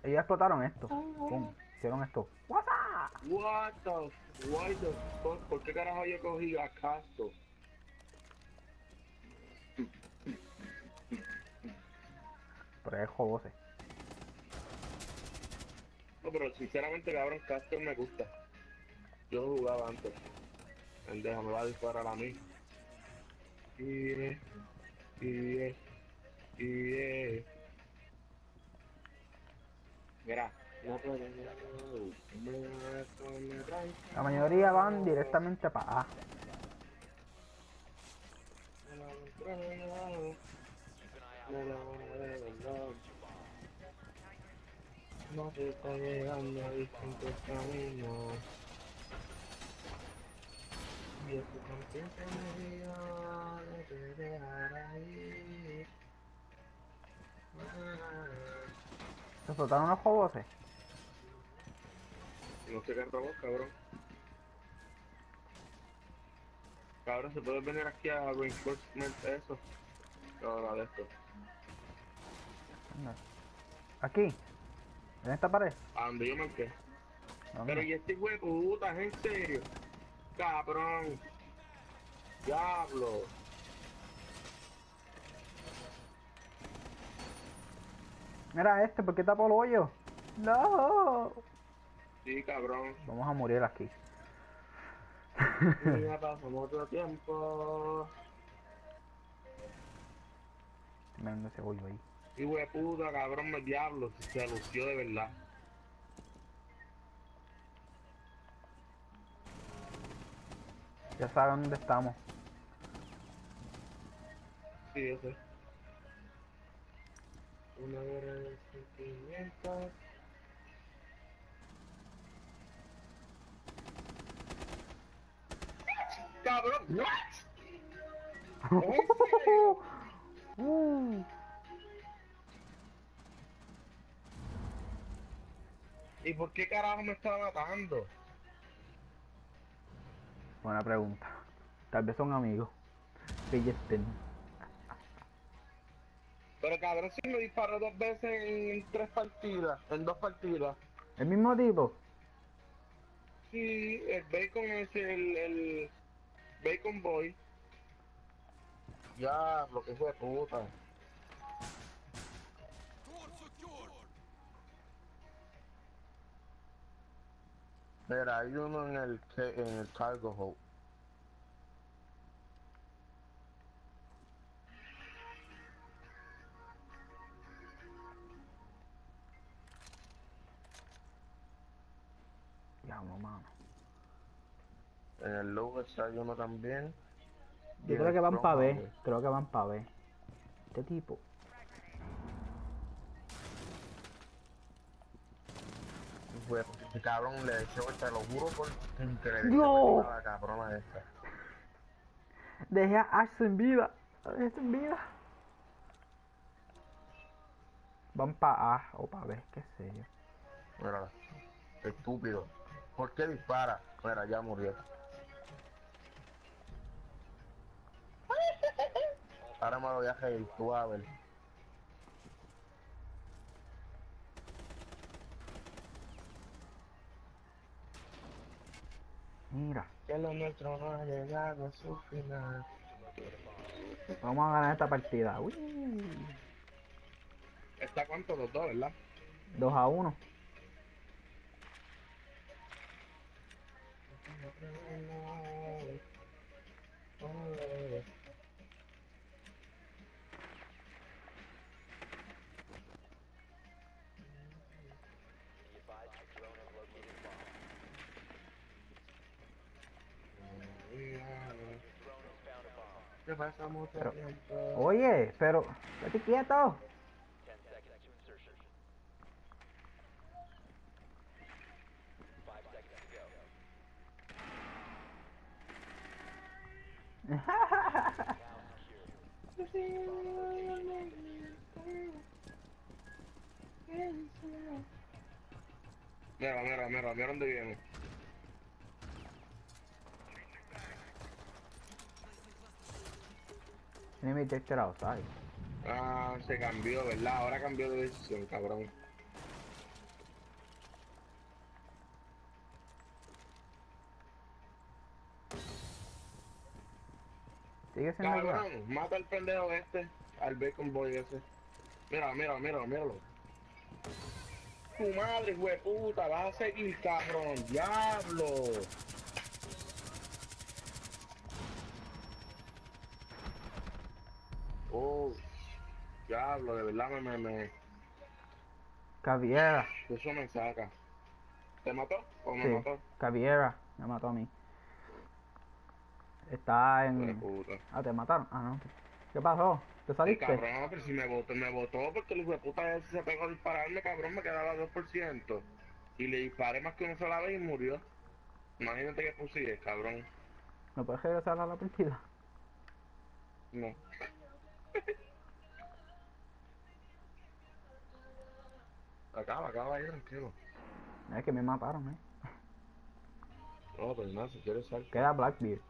Ellos explotaron esto. Pum. Hicieron esto. ¡WhatsApp! What the fuck? ¿Por qué carajo yo cogí a Casto? Pero es jodose. No, pero sinceramente, cabrón, Casto me gusta. Yo lo jugaba antes. El deja me va a disparar a mí. Y Mira. La mayoría van directamente para A. No se está llegando a distintos caminos. Y es tu conciencia me dio de te dejará ir. Se explotaron los jodoses. No sé qué robó, cabrón. Cabrón, se puede venir aquí a reinforcement eso. No, de esto. Aquí. En esta pared. A donde yo marqué. ¿Dónde? Pero y este huevo puta, ¿es en serio? Cabrón. Diablo. Mira este, ¿por qué tapó el hoyo? No. Sí, cabrón. Vamos a morir aquí. Y ya pasó mucho tiempo. Mirando ese hoyo ahí. Y puta, cabrón, me diablo. Se lució de verdad. Ya saben dónde estamos. Sí, yo sé. Una guerra de sentimientos. Cabrón, what? ¿Y por qué carajo me está matando? Buena pregunta. Tal vez son amigos. Pillesten. Pero cabrón, si me disparó 2 veces en 3 partidas, en 2 partidas. ¿El mismo tipo? Sí, el Bacon es el Bacon Boy. Ya, lo que fue puta. Mira, hay uno en el cargo hold. Diablo, mano. En el logo hay uno también. Yo creo que van para B. Creo que van para B. Este tipo. Fue, este cabrón le echó, te lo juro por que le ¡No! a la cabrona esta. Dejé a Ash sin vida. Ash sin vida. Van para A o para B, qué sé yo. Mira, estúpido. ¿Por qué dispara? Mira, ya murió. Ahora me lo voy a reír, tú vas a ver. Mira. Que lo nuestro no ha llegado a su final. Vamos a ganar esta partida. Uy. ¿Está cuánto los dos, verdad? 2-1. ¿Qué pasa mucho Pero, tiempo? oye, pero, estate quieto. Mira dónde viene. Enemy detected outside. Ah, se cambió, ¿verdad? Ahora cambió de decisión, cabrón. Sigue siendo igual. Cabrón, mata al pendejo este, al Bacon Boy ese. Mira, míralo. Tu madre, hueputa, vas a seguir, cabrón, diablo. Oh, diablo, de verdad Caviera. eso me saca. ¿Te mató o me Sí, mató? Caviera. Me mató a mí. Está en... Hueputa. Ah, te mataron. Ah, no. ¿Qué pasó? ¿Te Sí, saliste? cabrón, pero si me votó porque el hueputa ese se pegó a dispararme, cabrón, me quedaba 2%. Y le disparé más que una sola vez y murió. Imagínate que puse, cabrón. ¿Me puedes regresar a la partida? No. Acaba ahí, tranquilo. Es que me mataron, No, pero nada, si quieres salte. Queda Blackbeard.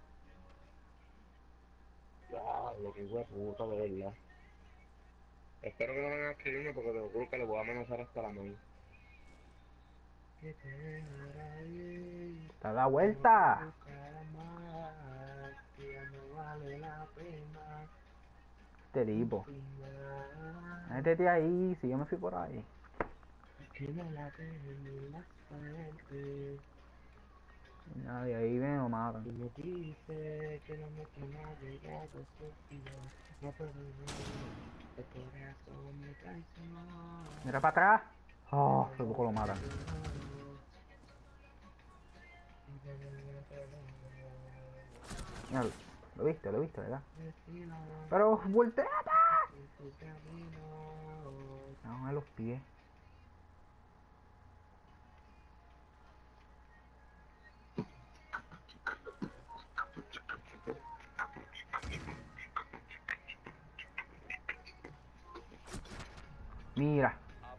Ya, lo que hijo de puta, de verdad. Espero que no vengan a escribirme porque te lo juro que le voy a amenazar hasta la mañana. Que te haré ¡Da la vuelta! nunca más, que ya no vale la pena. Este tipo. Final, Métete ahí, si yo me fui por ahí. que no la tengo la suerte. Y nadie ahí ven o matan. Y me dice que no me quema llegado estúpido. No puedo ver, el corazón me traicionó. Mira para atrás. Oh, por poco lo matan. Mira, lo viste, ¿verdad? Pero volteate. No, a los pies. Mira.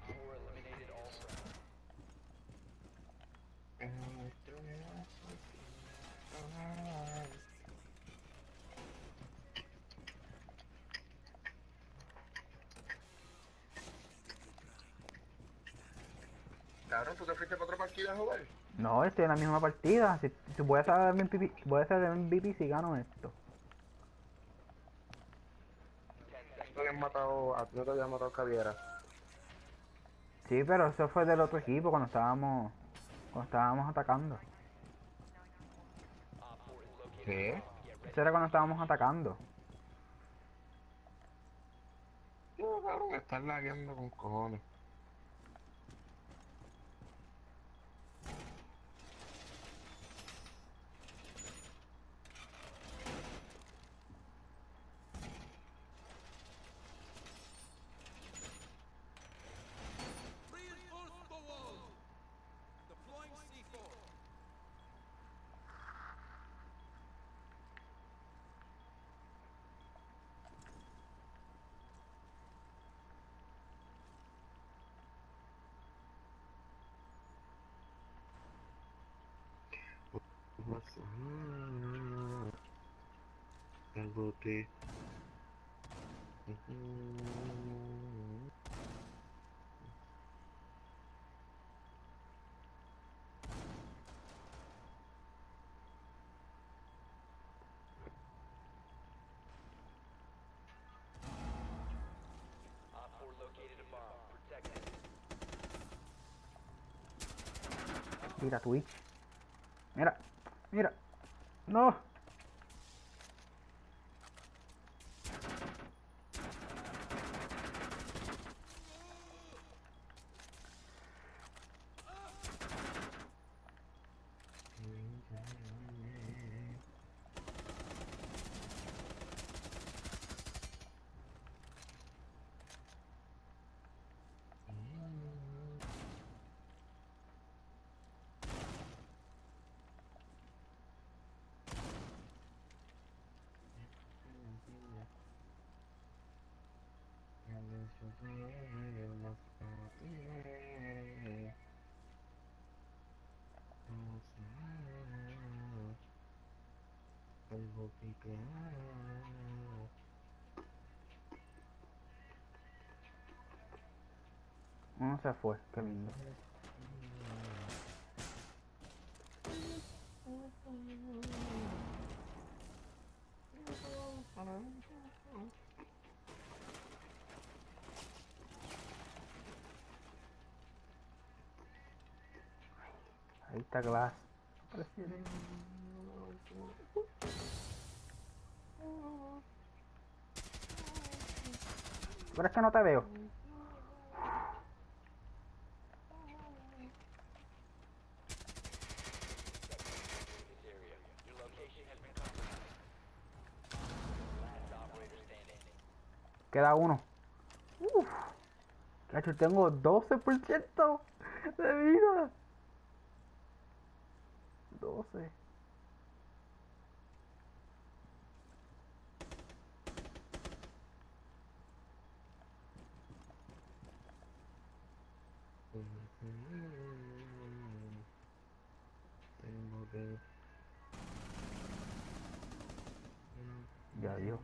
Cabrón, ¿tú te fuiste para otra partida a jugar? No, estoy en la misma partida. Si voy a ser MVP, voy a ser MVP si gano esto. No habían matado, a ti no te habían matado Caviera. Sí, pero eso fue del otro equipo cuando estábamos atacando. ¿Qué? Eso era cuando estábamos atacando. No, cabrón, me estás lagueando con cojones. Reinforce the walls. Deploying C4. El bote. Mira Twitch. Mira. Mira. No. Uno se fue. Qué lindo. Ahí está Glass. Pero es que no te veo. Queda uno. Uf. Cacho, tengo 12% de vida. 12. Tengo que... Ya Dios.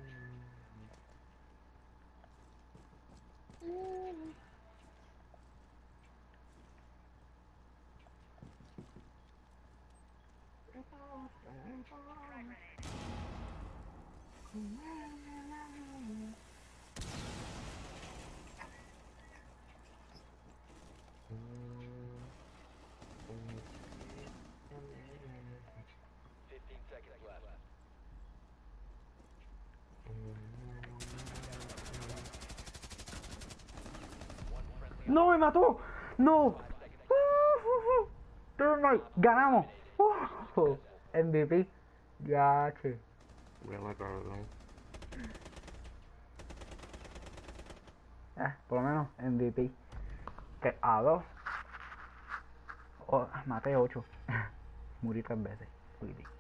¡No, me mató! ¡No! Thermite, ganamos. MVP. Ya, che. Huele cabrón. Por lo menos MVP. Que a 2. Maté 8. Morí 3 veces. Uy,